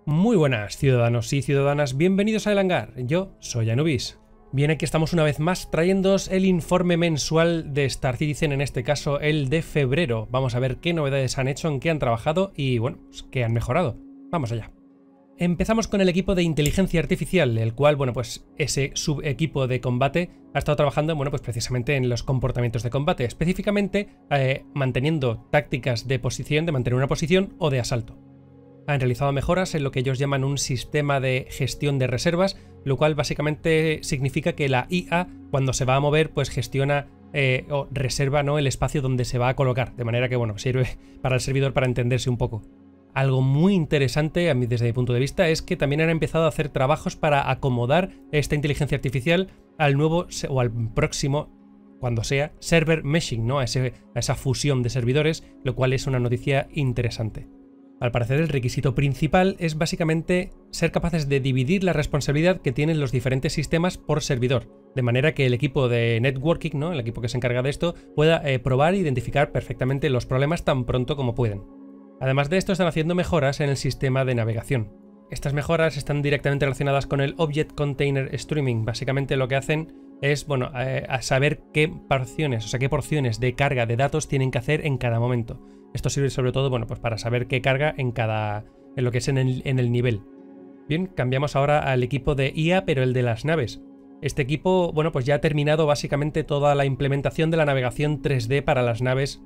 Muy buenas, ciudadanos y ciudadanas, bienvenidos a El Hangar. Yo soy Anubis. Bien, aquí estamos una vez más trayéndoos el informe mensual de Star Citizen, en este caso el de febrero. Vamos a ver qué novedades han hecho, en qué han trabajado y, bueno, pues, qué han mejorado. Vamos allá. Empezamos con el equipo de inteligencia artificial, el cual, bueno, pues ese subequipo de combate ha estado trabajando, bueno, pues precisamente en los comportamientos de combate, específicamente manteniendo tácticas de posición, de mantener una posición o de asalto. Han realizado mejoras en lo que ellos llaman un sistema de gestión de reservas, lo cual básicamente significa que la IA, cuando se va a mover, pues gestiona o reserva, ¿no?, el espacio donde se va a colocar, de manera que, bueno, sirve para el servidor para entenderse un poco. Algo muy interesante, a mí, desde mi punto de vista, es que también han empezado a hacer trabajos para acomodar esta inteligencia artificial al nuevo o al próximo, cuando sea, server meshing, ¿no?, a esa fusión de servidores, lo cual es una noticia interesante. Al parecer, el requisito principal es básicamente ser capaces de dividir la responsabilidad que tienen los diferentes sistemas por servidor, de manera que el equipo de networking, ¿no?, el equipo que se encarga de esto, pueda probar e identificar perfectamente los problemas tan pronto como pueden. Además de esto, están haciendo mejoras en el sistema de navegación. Estas mejoras están directamente relacionadas con el Object Container Streaming. Básicamente lo que hacen es, bueno, a saber qué porciones de carga de datos tienen que hacer en cada momento. Esto sirve sobre todo, bueno, pues para saber qué carga en lo que es en el nivel. Bien, cambiamos ahora al equipo de IA, pero el de las naves. Este equipo, bueno, pues ya ha terminado básicamente toda la implementación de la navegación 3D para las naves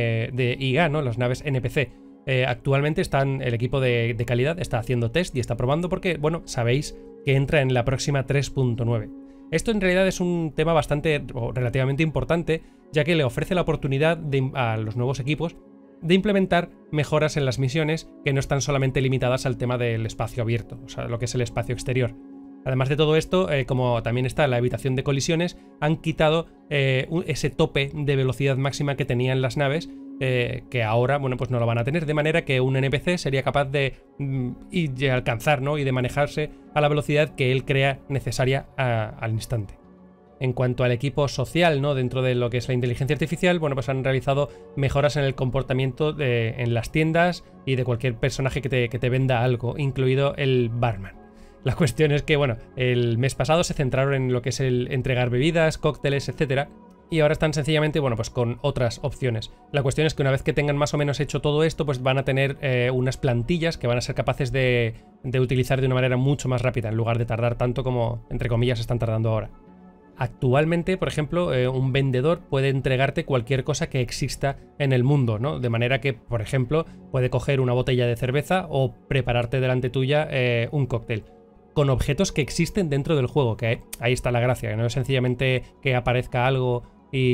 de IA, ¿no?, las naves NPC. Actualmente el equipo de calidad está haciendo test y está probando porque, bueno, sabéis que entra en la próxima 3.9. Esto en realidad es un tema bastante o relativamente importante, ya que le ofrece la oportunidad a los nuevos equipos de implementar mejoras en las misiones que no están solamente limitadas al tema del espacio abierto, o sea, lo que es el espacio exterior. Además de todo esto, como también está la evitación de colisiones, han quitado ese tope de velocidad máxima que tenían las naves, que ahora, bueno, pues no lo van a tener, de manera que un NPC sería capaz de alcanzar, ¿no?, y de manejarse a la velocidad que él crea necesaria al instante. En cuanto al equipo social, ¿no?, dentro de lo que es la inteligencia artificial, bueno, pues han realizado mejoras en el comportamiento en las tiendas y de cualquier personaje que te venda algo, incluido el barman. La cuestión es que, bueno, el mes pasado se centraron en lo que es el entregar bebidas, cócteles, etcétera, y ahora están sencillamente, bueno, pues con otras opciones. La cuestión es que una vez que tengan más o menos hecho todo esto, pues van a tener unas plantillas que van a ser capaces de utilizar de una manera mucho más rápida, en lugar de tardar tanto como, entre comillas, están tardando ahora. Actualmente, por ejemplo, un vendedor puede entregarte cualquier cosa que exista en el mundo, ¿no? De manera que, por ejemplo, puede coger una botella de cerveza o prepararte delante tuya un cóctel con objetos que existen dentro del juego, que ahí está la gracia, que no es sencillamente que aparezca algo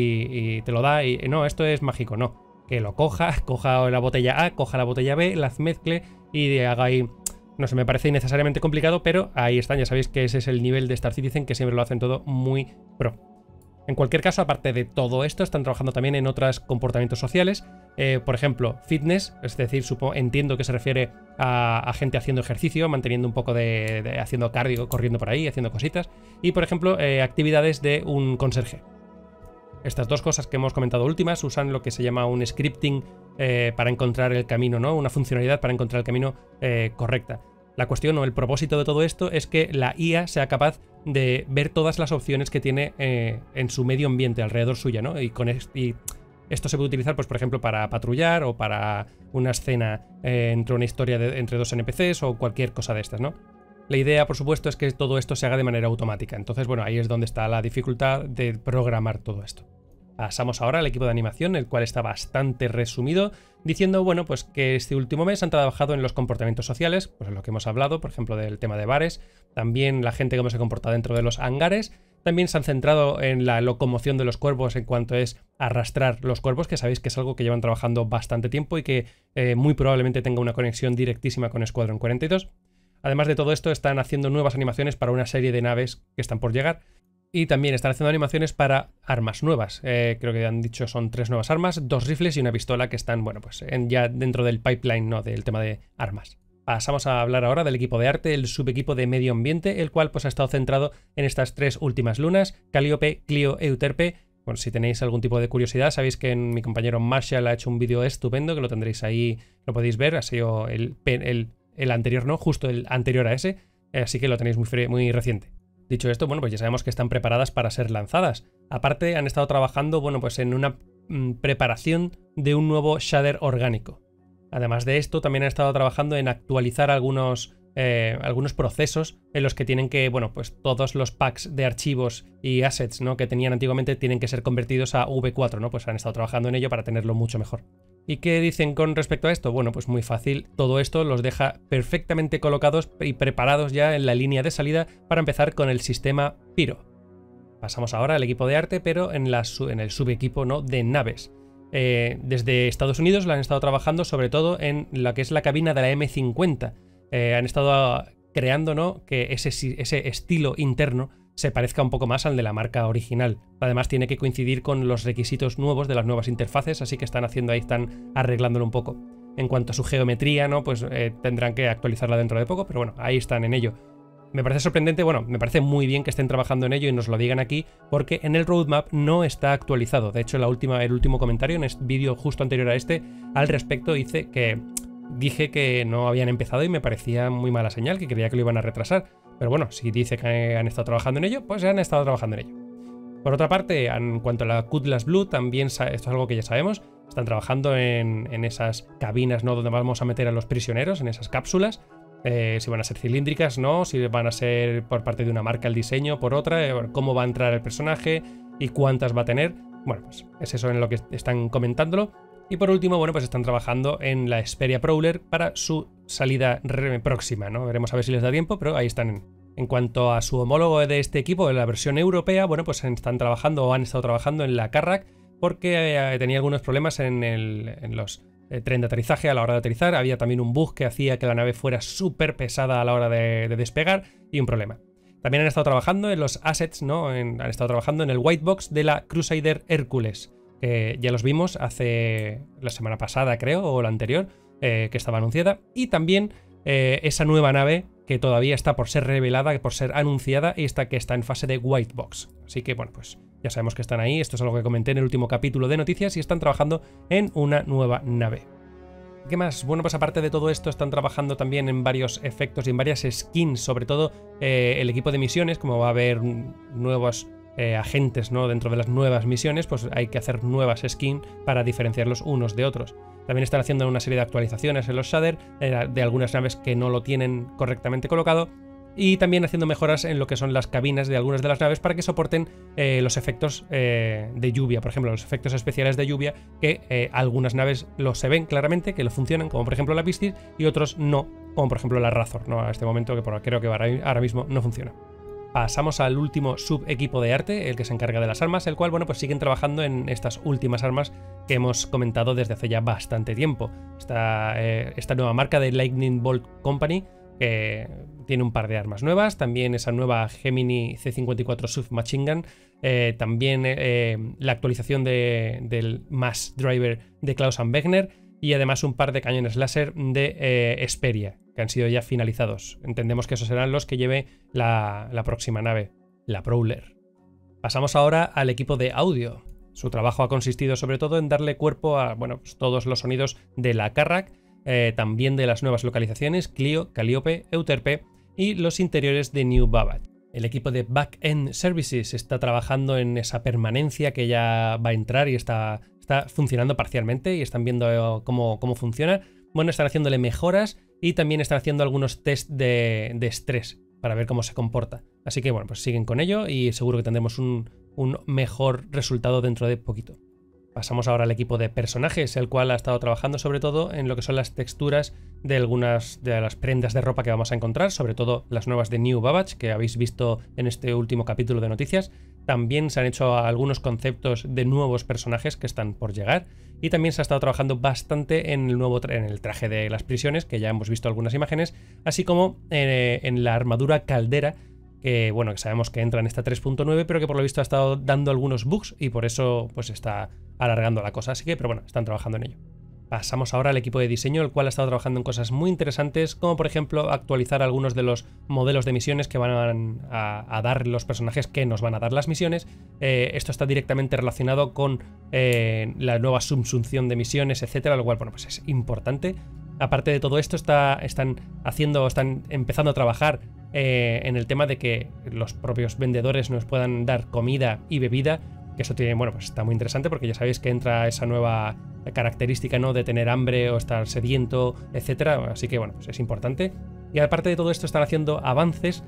y te lo da y no, esto es mágico, no. Que lo coja la botella A, coja la botella B, las mezcle y haga ahí... No sé, me parece innecesariamente complicado, pero ahí están, ya sabéis que ese es el nivel de Star Citizen, que siempre lo hacen todo muy pro. En cualquier caso, aparte de todo esto, están trabajando también en otros comportamientos sociales, por ejemplo, fitness, es decir, entiendo que se refiere a gente haciendo ejercicio, manteniendo un poco haciendo cardio, corriendo por ahí, haciendo cositas, y por ejemplo, actividades de un conserje. Estas dos cosas que hemos comentado últimas usan lo que se llama un scripting para encontrar el camino, ¿no?, una funcionalidad para encontrar el camino correcta. La cuestión o el propósito de todo esto es que la IA sea capaz de ver todas las opciones que tiene en su medio ambiente, alrededor suya, ¿no? Y esto se puede utilizar, pues, por ejemplo, para patrullar o para una escena entre una historia entre dos NPCs o cualquier cosa de estas, ¿no? La idea, por supuesto, es que todo esto se haga de manera automática. Entonces, bueno, ahí es donde está la dificultad de programar todo esto. Pasamos ahora al equipo de animación, el cual está bastante resumido, diciendo, bueno, pues que este último mes han trabajado en los comportamientos sociales, pues en lo que hemos hablado, por ejemplo, del tema de bares, también la gente cómo se comporta dentro de los hangares, también se han centrado en la locomoción de los cuervos en cuanto es arrastrar los cuervos, que sabéis que es algo que llevan trabajando bastante tiempo y que muy probablemente tenga una conexión directísima con Squadron 42. Además de todo esto, están haciendo nuevas animaciones para una serie de naves que están por llegar. Y también están haciendo animaciones para armas nuevas. Creo que han dicho son 3 nuevas armas, 2 rifles y una pistola que están, bueno, pues ya dentro del pipeline, ¿no?, del tema de armas. Pasamos a hablar ahora del equipo de arte, el subequipo de medio ambiente, el cual pues ha estado centrado en estas 3 últimas lunas, Calliope, Clio, Euterpe. Bueno, si tenéis algún tipo de curiosidad, sabéis que mi compañero Marshall ha hecho un vídeo estupendo, que lo tendréis ahí, lo podéis ver, ha sido el anterior no, justo el anterior a ese, así que lo tenéis muy reciente. Dicho esto, bueno, pues ya sabemos que están preparadas para ser lanzadas. Aparte, han estado trabajando, bueno, pues en una preparación de un nuevo shader orgánico. Además de esto, también han estado trabajando en actualizar algunos procesos en los que tienen que, bueno, pues todos los packs de archivos y assets, ¿no?, que tenían antiguamente tienen que ser convertidos a V4, ¿no? Pues han estado trabajando en ello para tenerlo mucho mejor. ¿Y qué dicen con respecto a esto? Bueno, pues muy fácil. Todo esto los deja perfectamente colocados y preparados ya en la línea de salida para empezar con el sistema Pyro. Pasamos ahora al equipo de arte, pero en el subequipo, ¿no?, de naves. Desde Estados Unidos la han estado trabajando sobre todo en lo que es la cabina de la M50. Han estado creando, ¿no?, que ese estilo interno se parezca un poco más al de la marca original. Además tiene que coincidir con los requisitos nuevos de las nuevas interfaces, así que están arreglándolo un poco. En cuanto a su geometría, ¿no?, pues tendrán que actualizarla dentro de poco, pero bueno, ahí están en ello. Me parece sorprendente, bueno, me parece muy bien que estén trabajando en ello y nos lo digan aquí, porque en el roadmap no está actualizado. De hecho, el último comentario en este vídeo justo anterior a este, al respecto, dije que no habían empezado y me parecía muy mala señal, que creía que lo iban a retrasar. Pero bueno, si dice que han estado trabajando en ello, pues han estado trabajando en ello. Por otra parte, en cuanto a la Cutlass Blue, también esto es algo que ya sabemos, están trabajando en esas cabinas, ¿no?, donde vamos a meter a los prisioneros, en esas cápsulas. Si van a ser cilíndricas, ¿no?, si van a ser por parte de una marca el diseño, por otra, cómo va a entrar el personaje y cuántas va a tener. Bueno, pues es eso en lo que están comentándolo. Y por último, bueno, pues están trabajando en la Xperia Prowler para su salida próxima, ¿no? Veremos a ver si les da tiempo, pero ahí están. En cuanto a su homólogo de este equipo, de la versión europea, bueno, pues han estado trabajando en la Carrack porque tenía algunos problemas en los tren de aterrizaje a la hora de aterrizar. Había también un bug que hacía que la nave fuera súper pesada a la hora de despegar y un problema. También han estado trabajando en los assets, ¿no? Han estado trabajando en el white box de la Crusader Hércules. Ya los vimos hace la semana pasada, creo, o la anterior, que estaba anunciada. Y también esa nueva nave que todavía está por ser revelada, por ser anunciada, y que está en fase de white box. Así que, bueno, pues ya sabemos que están ahí. Esto es algo que comenté en el último capítulo de noticias y están trabajando en una nueva nave. ¿Qué más? Bueno, pues aparte de todo esto, están trabajando también en varios efectos y en varias skins, sobre todo el equipo de misiones, como va a haber nuevos agentes, ¿no?, dentro de las nuevas misiones, pues hay que hacer nuevas skins para diferenciarlos unos de otros. También están haciendo una serie de actualizaciones en los shader de algunas naves que no lo tienen correctamente colocado, y también haciendo mejoras en lo que son las cabinas de algunas de las naves para que soporten los efectos de lluvia, por ejemplo, los efectos especiales de lluvia, que algunas naves se ven claramente que lo funcionan, como por ejemplo la Piscis, y otros no, como por ejemplo la Razor, ¿no?, a este momento, que creo que ahora mismo no funciona. Pasamos al último subequipo de arte, el que se encarga de las armas, el cual, bueno, pues siguen trabajando en estas últimas armas que hemos comentado desde hace ya bastante tiempo. Esta nueva marca de Lightning Bolt Company, que tiene un par de armas nuevas, también esa nueva Gemini C54 Submachine Gun, también la actualización del Mass Driver de Klaus & Wegner, y además un par de cañones láser de Xperia, que han sido ya finalizados. Entendemos que esos serán los que lleve la próxima nave, la Prowler. Pasamos ahora al equipo de audio. Su trabajo ha consistido sobre todo en darle cuerpo a, bueno, pues todos los sonidos de la Carrack, también de las nuevas localizaciones Clio, Calliope, Euterpe y los interiores de New Babbage. El equipo de Back-End Services está trabajando en esa permanencia que ya va a entrar y está funcionando parcialmente, y están viendo cómo funciona. Bueno, están haciéndole mejoras y también están haciendo algunos test de estrés para ver cómo se comporta. Así que bueno, pues siguen con ello y seguro que tendremos un mejor resultado dentro de poquito. Pasamos ahora al equipo de personajes, el cual ha estado trabajando sobre todo en lo que son las texturas de algunas de las prendas de ropa que vamos a encontrar, sobre todo las nuevas de New Babbage, que habéis visto en este último capítulo de noticias. También se han hecho algunos conceptos de nuevos personajes que están por llegar, y también se ha estado trabajando bastante en el traje de las prisiones, que ya hemos visto algunas imágenes, así como en la armadura caldera, que bueno, que sabemos que entra en esta 3.9, pero que por lo visto ha estado dando algunos bugs y por eso pues está alargando la cosa, así que, pero bueno, están trabajando en ello. Pasamos ahora al equipo de diseño, el cual ha estado trabajando en cosas muy interesantes, como por ejemplo actualizar algunos de los modelos de misiones que van a dar los personajes que nos van a dar las misiones. Esto está directamente relacionado con la nueva subsunción de misiones, etcétera, lo cual, bueno, pues es importante. Aparte de todo esto, están empezando a trabajar en el tema de que los propios vendedores nos puedan dar comida y bebida, que eso tiene, bueno, pues está muy interesante porque ya sabéis que entra esa nueva característica, ¿no?, de tener hambre o estar sediento, etcétera. Así que bueno, pues es importante. Y aparte de todo esto, están haciendo avances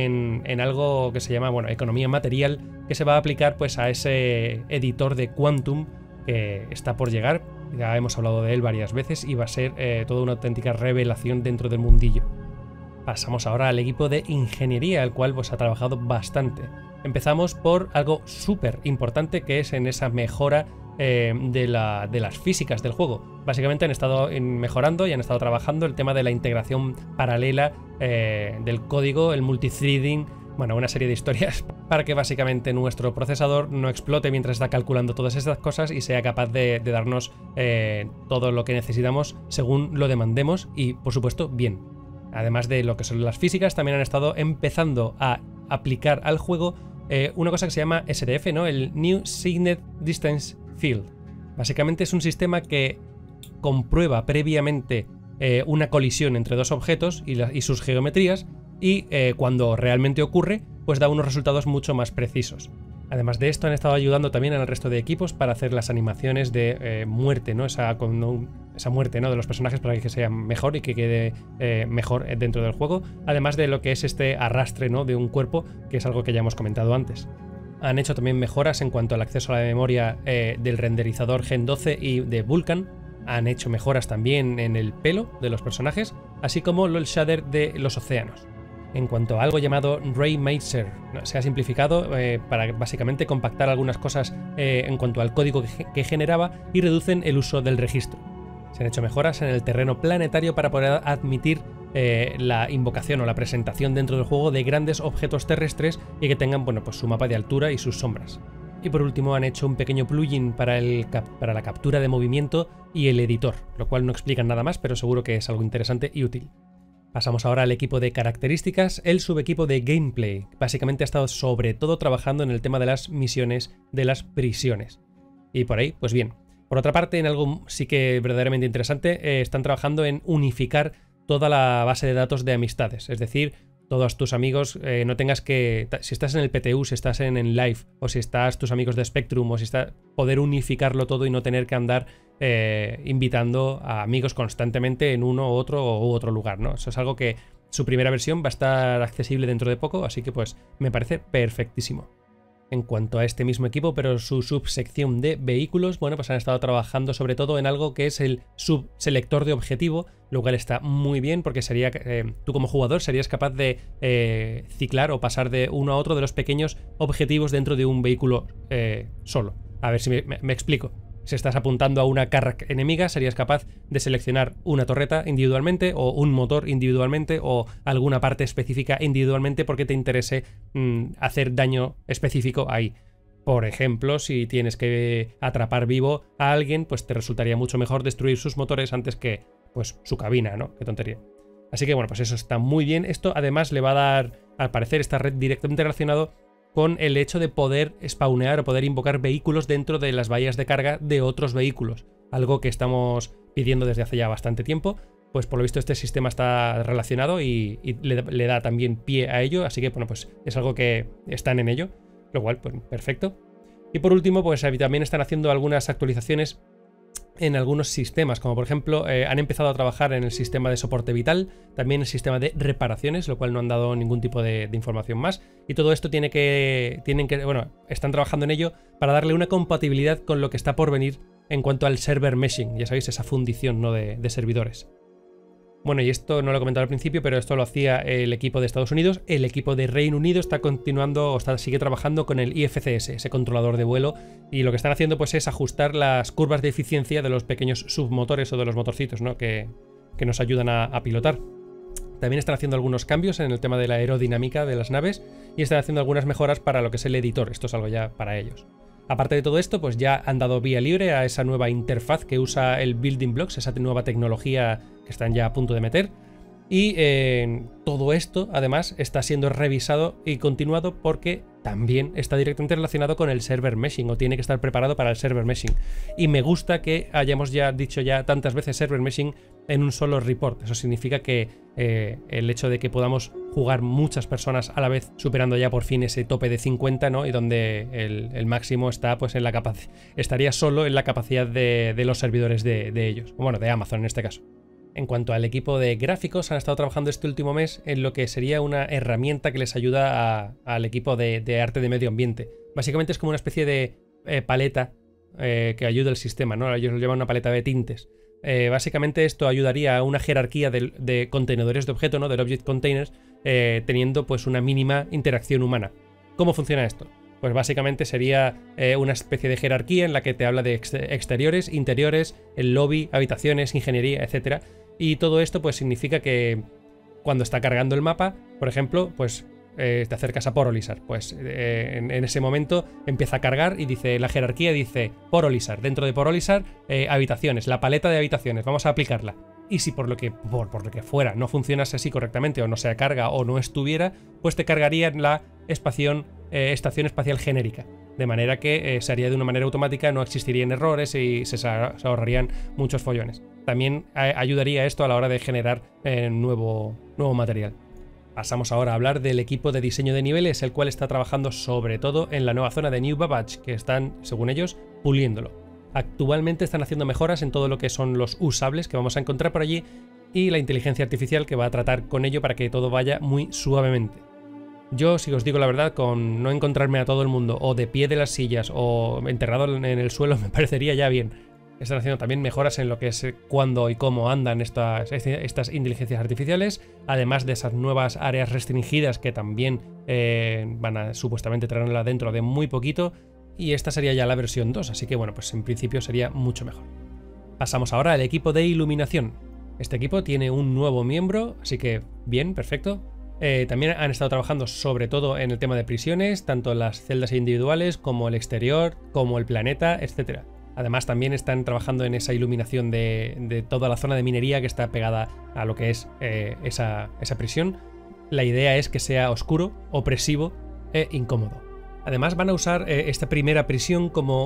en algo que se llama, bueno, economía material, que se va a aplicar pues a ese editor de Quantum que está por llegar. Ya hemos hablado de él varias veces y va a ser toda una auténtica revelación dentro del mundillo. Pasamos ahora al equipo de ingeniería, el cual pues ha trabajado bastante. Empezamos por algo súper importante, que es en esa mejora de las físicas del juego. Básicamente han estado mejorando y han estado trabajando el tema de la integración paralela del código, el multithreading, bueno, una serie de historias para que básicamente nuestro procesador no explote mientras está calculando todas estas cosas y sea capaz de darnos todo lo que necesitamos según lo demandemos y, por supuesto, bien. Además de lo que son las físicas, también han estado empezando a aplicar al juego una cosa que se llama SDF, ¿no? El New Signed Distance Field. Básicamente es un sistema que comprueba previamente una colisión entre dos objetos y sus geometrías, y cuando realmente ocurre, pues da unos resultados mucho más precisos. Además de esto, han estado ayudando también al resto de equipos para hacer las animaciones de muerte, ¿no? Esa muerte, ¿no?, de los personajes, para que sea mejor y que quede mejor dentro del juego. Además de lo que es este arrastre, ¿no?, de un cuerpo, que es algo que ya hemos comentado antes. Han hecho también mejoras en cuanto al acceso a la memoria del renderizador Gen 12 y de Vulkan. Han hecho mejoras también en el pelo de los personajes, así como el shader de los océanos. En cuanto a algo llamado Raymazer, se ha simplificado para básicamente compactar algunas cosas en cuanto al código que generaba y reducen el uso del registro. Se han hecho mejoras en el terreno planetario para poder admitir la invocación o la presentación dentro del juego de grandes objetos terrestres y que tengan, bueno, pues su mapa de altura y sus sombras. Y por último han hecho un pequeño plugin para la captura de movimiento y el editor, lo cual no explican nada más, pero seguro que es algo interesante y útil. Pasamos ahora al equipo de características, el subequipo de gameplay. Básicamente ha estado sobre todo trabajando en el tema de las misiones de las prisiones. Y por ahí, pues bien. Por otra parte, en algo sí que verdaderamente interesante, están trabajando en unificar toda la base de datos de amistades. Es decir, todos tus amigos, no tengas que... Si estás en el PTU, si estás en Live, o si estás tus amigos de Spectrum, o si está, poder unificarlo todo y no tener que andar invitando a amigos constantemente en uno u otro lugar, ¿no? Eso es algo que su primera versión va a estar accesible dentro de poco, así que pues me parece perfectísimo. En cuanto a este mismo equipo, pero su subsección de vehículos, bueno, pues han estado trabajando sobre todo en algo que es el subselector de objetivo, lo cual está muy bien porque sería tú como jugador serías capaz de ciclar o pasar de uno a otro de los pequeños objetivos dentro de un vehículo solo. A ver si me explico. Si estás apuntando a una Carrack enemiga, serías capaz de seleccionar una torreta individualmente o un motor individualmente o alguna parte específica individualmente porque te interese hacer daño específico ahí. Por ejemplo, si tienes que atrapar vivo a alguien, pues te resultaría mucho mejor destruir sus motores antes que pues su cabina, ¿no? Qué tontería. Así que bueno, pues eso está muy bien. Esto además le va a dar, al parecer, esta red directamente relacionado con el hecho de poder spawnear o poder invocar vehículos dentro de las bahías de carga de otros vehículos. Algo que estamos pidiendo desde hace ya bastante tiempo. Pues por lo visto este sistema está relacionado y le da también pie a ello. Así que bueno, pues es algo que están en ello. Lo cual, pues perfecto. Y por último, pues también están haciendo algunas actualizaciones en algunos sistemas, como por ejemplo han empezado a trabajar en el sistema de soporte vital, también el sistema de reparaciones, lo cual no han dado ningún tipo de información más, y todo esto están trabajando en ello para darle una compatibilidad con lo que está por venir en cuanto al server meshing, ya sabéis, esa fundición, ¿no?, de servidores. Bueno, y esto no lo he comentado al principio, pero esto lo hacía el equipo de Estados Unidos. El equipo de Reino Unido está continuando o sigue trabajando con el IFCS, ese controlador de vuelo, y lo que están haciendo pues es ajustar las curvas de eficiencia de los pequeños submotores o de los motorcitos, ¿no?, que nos ayudan a pilotar. También están haciendo algunos cambios en el tema de la aerodinámica de las naves y están haciendo algunas mejoras para lo que es el editor. Esto es algo ya para ellos. Aparte de todo esto, pues ya han dado vía libre a esa nueva interfaz que usa el Building Blocks, esa nueva tecnología que están ya a punto de meter. Y todo esto, además, está siendo revisado y continuado porque también está directamente relacionado con el server meshing, o tiene que estar preparado para el server meshing. Y me gusta que hayamos ya dicho ya tantas veces server meshing en un solo report. Eso significa que el hecho de que podamos jugar muchas personas a la vez, superando ya por fin ese tope de 50, ¿no? Y donde el máximo está pues en la capacidad, estaría solo en la capacidad de los servidores de ellos, bueno, de Amazon en este caso. En cuanto al equipo de gráficos, han estado trabajando este último mes en lo que sería una herramienta que les ayuda al equipo de arte de medio ambiente. Básicamente es como una especie de paleta que ayuda al sistema, ¿no? Ellos lo llaman una paleta de tintes. Básicamente esto ayudaría a una jerarquía de contenedores de objeto, ¿no? Del Object Containers, teniendo pues una mínima interacción humana. ¿Cómo funciona esto? Pues básicamente sería una especie de jerarquía en la que te habla de exteriores, interiores, el lobby, habitaciones, ingeniería, etc. Y todo esto pues significa que cuando está cargando el mapa, por ejemplo, pues te acercas a Porolizar. Pues en ese momento empieza a cargar y dice la jerarquía, dice Porolizar. Dentro de Porolizar, habitaciones, la paleta de habitaciones, vamos a aplicarla. Y si por lo que fuera no funcionase así correctamente, o no se carga o no estuviera, pues te cargaría la estación espacial genérica. De manera que se haría de una manera automática, no existirían errores y se ahorrarían muchos follones. También ayudaría esto a la hora de generar nuevo material. Pasamos ahora a hablar del equipo de diseño de niveles, el cual está trabajando sobre todo en la nueva zona de New Babbage, que están, según ellos, puliéndolo. Actualmente están haciendo mejoras en todo lo que son los usables que vamos a encontrar por allí y la inteligencia artificial que va a tratar con ello para que todo vaya muy suavemente. Yo, si os digo la verdad, con no encontrarme a todo el mundo o de pie de las sillas o enterrado en el suelo me parecería ya bien. Están haciendo también mejoras en lo que es cuándo y cómo andan estas inteligencias artificiales, además de esas nuevas áreas restringidas que también van a supuestamente traerla dentro de muy poquito, y esta sería ya la versión 2, así que bueno, pues en principio sería mucho mejor. Pasamos ahora al equipo de iluminación. Este equipo tiene un nuevo miembro, así que bien, perfecto. También han estado trabajando sobre todo en el tema de prisiones, tanto las celdas individuales como el exterior, como el planeta, etc. Además también están trabajando en esa iluminación de toda la zona de minería que está pegada a lo que es esa prisión. La idea es que sea oscuro, opresivo e incómodo. Además van a usar esta primera prisión como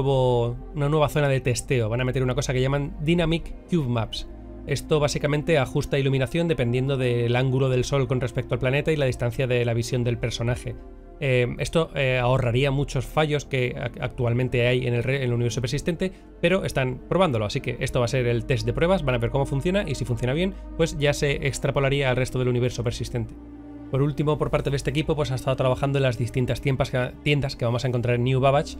una nueva zona de testeo. Van a meter una cosa que llaman Dynamic Cube Maps. Esto básicamente ajusta iluminación dependiendo del ángulo del sol con respecto al planeta y la distancia de la visión del personaje. Esto ahorraría muchos fallos que actualmente hay en el universo persistente, pero están probándolo, así que esto va a ser el test de pruebas, van a ver cómo funciona y si funciona bien, pues ya se extrapolaría al resto del universo persistente. Por último, por parte de este equipo, pues ha estado trabajando en las distintas tiendas que vamos a encontrar en New Babbage.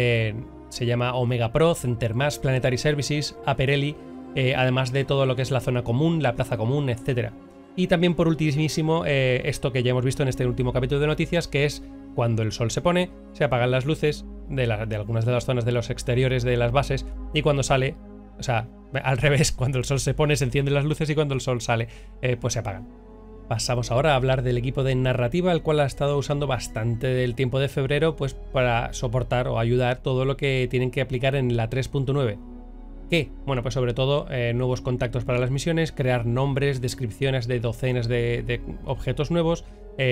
Se llama Omega Pro, Centermass, Planetary Services, Aperelli, además de todo lo que es la zona común, la plaza común, etc. Y también por ultimísimo, esto que ya hemos visto en este último capítulo de noticias, que es cuando el sol se pone, se apagan las luces de algunas de las zonas de los exteriores de las bases, y cuando sale, o sea, al revés, cuando el sol se pone se encienden las luces y cuando el sol sale, pues se apagan. Pasamos ahora a hablar del equipo de narrativa, el cual ha estado usando bastante del tiempo de febrero pues para soportar o ayudar todo lo que tienen que aplicar en la 3.9. ¿Qué? Bueno, pues sobre todo nuevos contactos para las misiones, crear nombres, descripciones de docenas de objetos nuevos,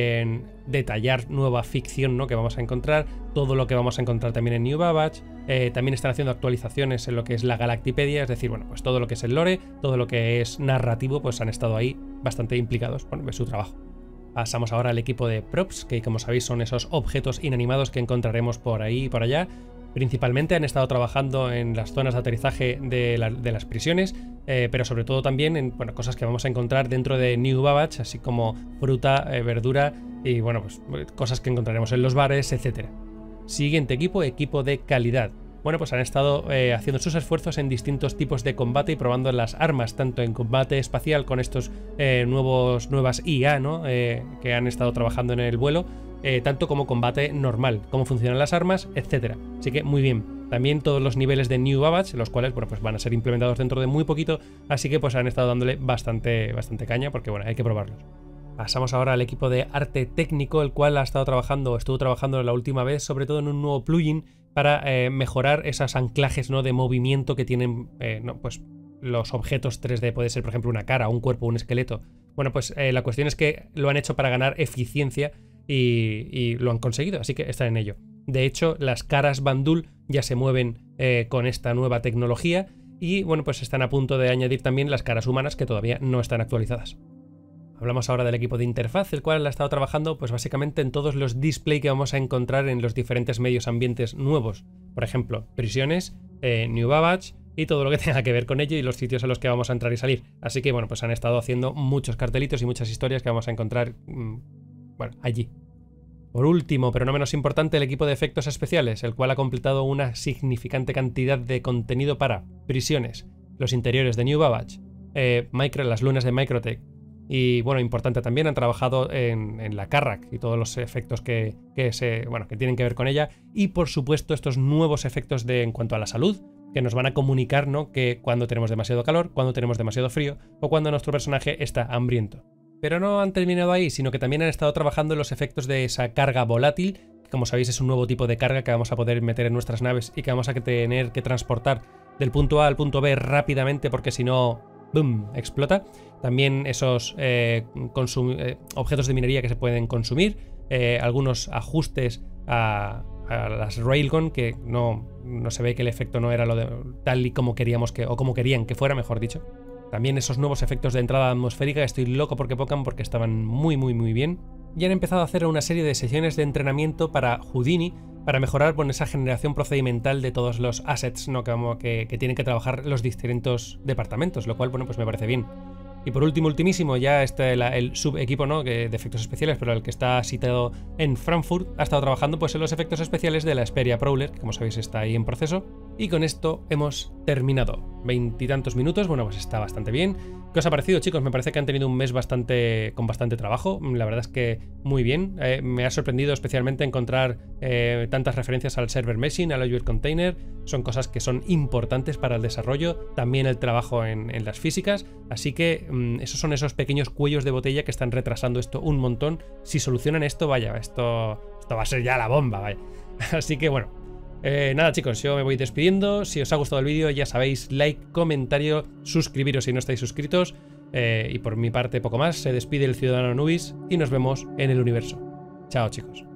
detallar nueva ficción, ¿no?, que vamos a encontrar, todo lo que vamos a encontrar también en New Babbage. También están haciendo actualizaciones en lo que es la Galactipedia, es decir, bueno, pues todo lo que es el lore, todo lo que es narrativo, pues han estado ahí bastante implicados en su trabajo. Pasamos ahora al equipo de props, que como sabéis son esos objetos inanimados que encontraremos por ahí y por allá. Principalmente han estado trabajando en las zonas de aterrizaje de las prisiones, pero sobre todo también en cosas que vamos a encontrar dentro de New Babbage, así como fruta, verdura y bueno, pues cosas que encontraremos en los bares, etc. Siguiente equipo de calidad. Bueno, pues han estado haciendo sus esfuerzos en distintos tipos de combate y probando las armas, tanto en combate espacial con estos nuevas IA, ¿no?, que han estado trabajando en el vuelo, tanto como combate normal, cómo funcionan las armas, etc. Así que muy bien. También todos los niveles de New Babbage, los cuales pues van a ser implementados dentro de muy poquito, así que pues han estado dándole bastante caña porque bueno, hay que probarlos. Pasamos ahora al equipo de arte técnico, el cual estuvo trabajando la última vez, sobre todo en un nuevo plugin para mejorar esos anclajes, ¿no?, de movimiento que tienen pues los objetos 3D. Puede ser, por ejemplo, una cara, un cuerpo, un esqueleto. Bueno, pues la cuestión es que lo han hecho para ganar eficiencia y lo han conseguido, así que están en ello. De hecho, las caras Bandul ya se mueven con esta nueva tecnología y bueno, pues están a punto de añadir también las caras humanas que todavía no están actualizadas. Hablamos ahora del equipo de interfaz, el cual ha estado trabajando pues básicamente en todos los displays que vamos a encontrar en los diferentes medios ambientes nuevos. Por ejemplo, prisiones, New Babbage y todo lo que tenga que ver con ello y los sitios a los que vamos a entrar y salir. Así que bueno, pues han estado haciendo muchos cartelitos y muchas historias que vamos a encontrar bueno, allí. Por último, pero no menos importante, el equipo de efectos especiales, el cual ha completado una significante cantidad de contenido para prisiones, los interiores de New Babbage, las lunas de Microtech. Y bueno, importante también, han trabajado en la Carrack y todos los efectos que tienen que ver con ella. Y por supuesto estos nuevos efectos en cuanto a la salud, que nos van a comunicar, ¿no?, que cuando tenemos demasiado calor, cuando tenemos demasiado frío o cuando nuestro personaje está hambriento. Pero no han terminado ahí, sino que también han estado trabajando en los efectos de esa carga volátil, que como sabéis es un nuevo tipo de carga que vamos a poder meter en nuestras naves y que vamos a tener que transportar del punto A al punto B rápidamente porque si no, ¡boom!, explota. También esos objetos de minería que se pueden consumir, algunos ajustes a las Railgun, que no se ve que el efecto no era tal y como queríamos o como querían que fuera, mejor dicho. También esos nuevos efectos de entrada atmosférica, estoy loco porque pongan porque estaban muy bien. Y han empezado a hacer una serie de sesiones de entrenamiento para Houdini, para mejorar esa generación procedimental de todos los assets, ¿no?, que tienen que trabajar los distintos departamentos, lo cual, bueno, pues me parece bien. Y por último, ultimísimo, ya el subequipo, ¿no?, de efectos especiales, pero el que está situado en Frankfurt, ha estado trabajando pues en los efectos especiales de la Xperia Prowler, que como sabéis está ahí en proceso. Y con esto hemos terminado. 20 y tantos minutos, bueno, pues está bastante bien. ¿Qué os ha parecido, chicos? Me parece que han tenido un mes con bastante trabajo. La verdad es que muy bien. Me ha sorprendido especialmente encontrar tantas referencias al server meshing, al Azure Container. Son cosas que son importantes para el desarrollo. También el trabajo en las físicas. Así que esos son esos pequeños cuellos de botella que están retrasando esto un montón. Si solucionan esto, vaya, esto va a ser ya la bomba, vaya. Así que bueno. Nada, chicos, yo me voy despidiendo. Si os ha gustado el vídeo, ya sabéis, like, comentario, suscribiros si no estáis suscritos. Y por mi parte poco más. Se despide el Ciudadano Anubis y nos vemos en el universo. Chao, chicos.